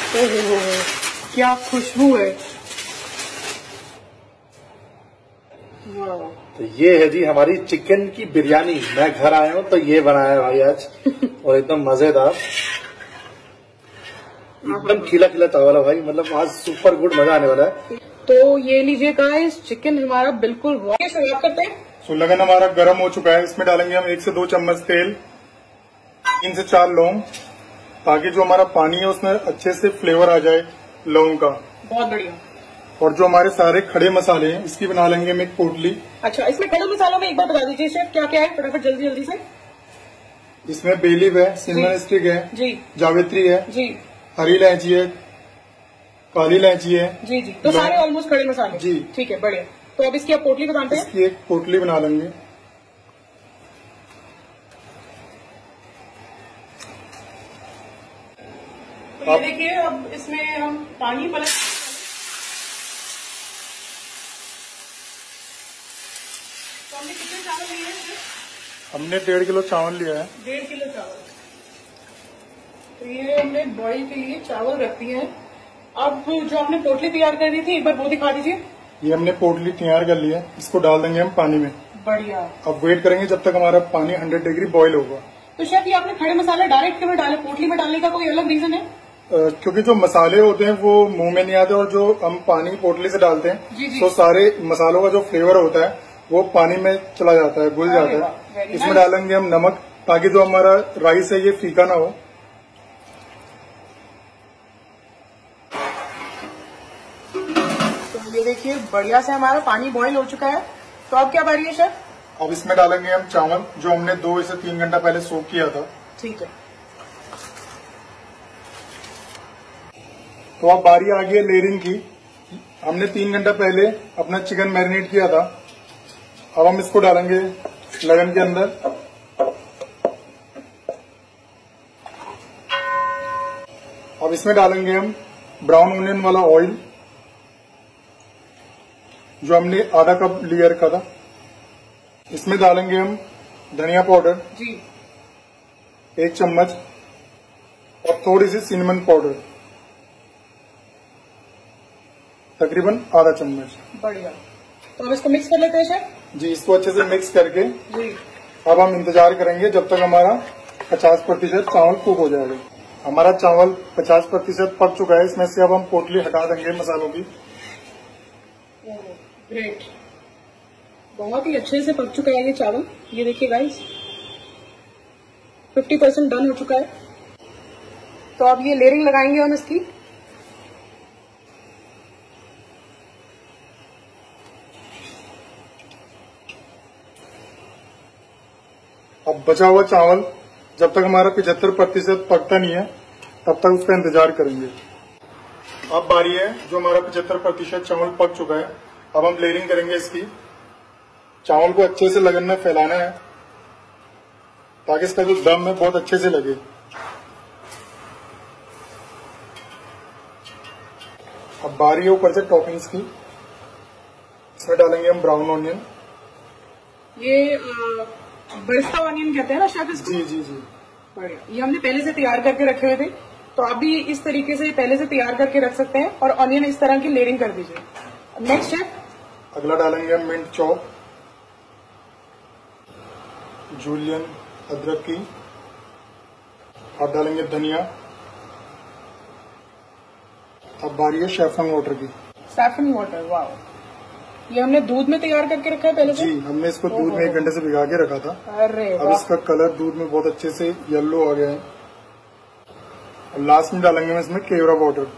ओहो, क्या खुशबू है। तो ये है जी हमारी चिकन की बिरयानी। मैं घर आया हूँ तो ये बनाया है भाई आज, और एकदम मजेदार, एकदम खिला खिला चावल है भाई, मतलब आज सुपर गुड, मजा आने वाला है। तो ये लीजिए गाइस, चिकन हमारा बिल्कुल शुरुआत करते हैं। तो लगन हमारा गर्म हो चुका है, इसमें डालेंगे हम 1 से 2 चम्मच तेल, 3 से 4 लौंग, ताकि जो हमारा पानी है उसमें अच्छे से फ्लेवर आ जाए लौंग का। बहुत बढ़िया। और जो हमारे सारे खड़े मसाले हैं इसकी बना लेंगे हम एक पोटली। अच्छा, इसमें खड़े मसालों में एक बार बता दीजिए शेफ, क्या क्या है, फटाफट जल्दी जल्दी से। इसमें बे लीफ है, सिनेमन स्टिक है जी, जावित्री है जी, हरी इलायची है, काली इलायची है जी जी, तो सारे ऑलमोस्ट खड़े मसाले जी। ठीक है, बढ़िया। तो अब इसकी आप पोटली बताते हैं। इसकी एक पोटली बना लेंगे। तो ये देखिए, अब इसमें हम पानी पलट, तो हमने कितने चावल लिए हैं? हमने 1.5 किलो चावल लिया है। 1.5 किलो चावल। तो ये हमने बॉईल के लिए चावल रख दिए हैं। अब जो आपने पोटली तैयार कर दी थी, एक बार वो दिखा दीजिए। ये हमने पोटली तैयार कर ली है, इसको डाल देंगे हम पानी में। बढ़िया। अब वेट करेंगे जब तक हमारा पानी 100 डिग्री बॉईल होगा। तो शेफ, ये आपने खड़े मसाले डायरेक्ट क्यों डाले, पोटली में डालने का कोई अलग रीजन है? क्योंकि जो मसाले होते हैं वो मुंह में नहीं आते, और जो हम पानी पोटली से डालते हैं जी जी। तो सारे मसालों का जो फ्लेवर होता है वो पानी में चला जाता है, घुल जाता है। इसमें डालेंगे हम नमक, ताकि जो हमारा राइस है ये फीका ना हो। तो ये देखिए, बढ़िया से हमारा पानी बॉईल हो चुका है। तो अब क्या बारी है शेफ? अब इसमें डालेंगे हम चावल, जो हमने 2 से 3 घंटा पहले सोक किया था। ठीक है। तो अब बारी आ गई है लेयरिंग की। हमने 3 घंटा पहले अपना चिकन मैरिनेट किया था, अब हम इसको डालेंगे लगन के अंदर। अब इसमें डालेंगे हम ब्राउन ऑनियन वाला ऑयल, जो हमने आधा कप लिया रखा था। इसमें डालेंगे हम धनिया पाउडर जी, 1 चम्मच, और थोड़ी सी सिनेमन पाउडर तकरीबन आधा चम्मच। बढ़िया। तो अब इसको मिक्स कर लेते हैं शेफ। जी, इसको अच्छे से मिक्स करके जी, अब हम इंतजार करेंगे जब तक हमारा 50% चावल कुक हो जाएगा। हमारा चावल 50% पक चुका है। इसमें से अब हम पोटली हटा देंगे मसालों की। ग्रेट, बहुत ही अच्छे से पक चुका है ये चावल। ये देखिए गाइस, 50% डन हो चुका है। तो अब ये लेयरिंग लगाएंगे हम इसकी। अब बचा हुआ चावल जब तक हमारा 75% पकता नहीं है तब तक उसका इंतजार करेंगे। अब बारी है, जो हमारा 75% चावल पक चुका है, अब हम लेयरिंग करेंगे इसकी। चावल को अच्छे से लगन में फैलाना है, ताकि इसका जो दम है बहुत अच्छे से लगे। अब बारी है ऊपर से टॉपिंग्स की। इसमें डालेंगे हम ब्राउन ऑनियन। ये बरिस्ता ऑनियन कहते हैं ना शायद इसको? जी जी जी। बढ़िया। ये हमने पहले से तैयार करके रखे हुए थे, तो आप भी इस तरीके से पहले से तैयार करके रख सकते हैं, और ऑनियन इस तरह की लेयरिंग कर दीजिए। नेक्स्ट शेफ, अगला डालेंगे हम मिंट चॉप, जूलियन अदरक की। अब डालेंगे धनिया। अब बारी है सैफरन वाटर की। सैफरन वाटर, वाह। ये हमने दूध में तैयार करके रखा है पहले से? जी, हमने इसको दूध में 1 घंटे से भिगा के रखा था। अरे अब वाह। इसका कलर दूध में बहुत अच्छे से येलो आ गया है। और लास्ट में डालेंगे हम इसमें केवड़ा पाउडर।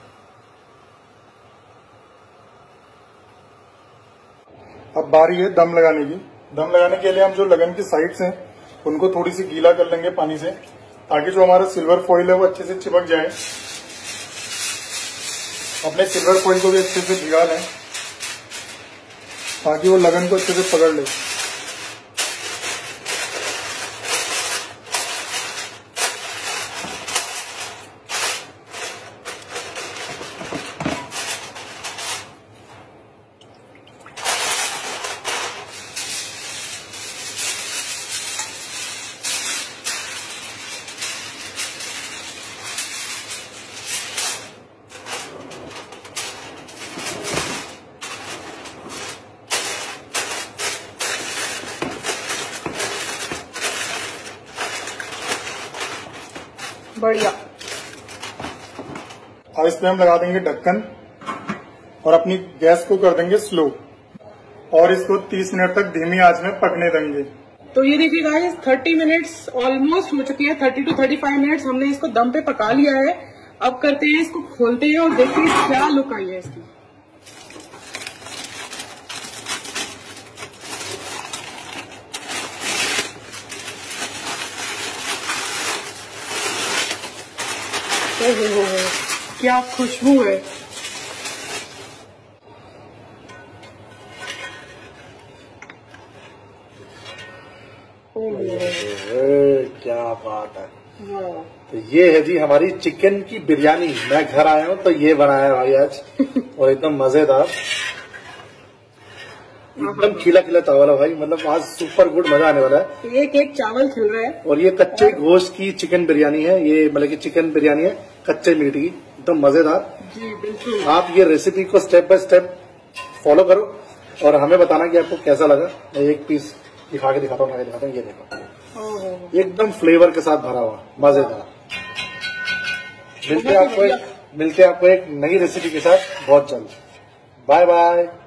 अब बारी है दम लगाने की। दम लगाने के लिए हम जो लगन की साइड्स हैं उनको थोड़ी सी गीला कर लेंगे पानी से, ताकि जो हमारा सिल्वर फॉइल है वो अच्छे से चिपक जाए। अपने सिल्वर फॉइल को भी अच्छे से भिगा लें, ताकि वो लगन को अच्छे से पकड़ ले। बढ़िया। अब इस पे हम लगा देंगे ढक्कन और अपनी गैस को कर देंगे स्लो और इसको 30 मिनट तक धीमी आंच में पकने देंगे। तो ये देखिए गाइस 30 मिनट्स ऑलमोस्ट हो चुकी है। 30 to 35 मिनट्स हमने इसको दम पे पका लिया है। अब करते हैं इसको खोलते हैं और देखते हैं क्या लुक आई है इसकी। ओहो, क्या खुशबू है। क्या बात है। हाँ। तो ये है जी हमारी चिकन की बिरयानी। मैं घर आया हूँ तो ये बनाया है भाई आज और एकदम मजेदार, एकदम खिला खिला चावल है भाई। मतलब आज सुपर गुड, मजा आने वाला है। एक एक चावल खिल रहा है। और ये कच्चे गोश्त की चिकन बिरयानी है। ये मतलब की चिकन बिरयानी है कच्चे मीट की, एकदम मजेदार। जी बिल्कुल। आप ये रेसिपी को स्टेप बाय स्टेप फॉलो करो और हमें बताना कि आपको कैसा लगा। मैं एक पीस दिखा के दिखाता हूँ, ये देखो एकदम फ्लेवर के साथ भरा हुआ, मजेदार। मिलते हैं आपको एक नई रेसिपी के साथ बहुत जल्द। Bye bye.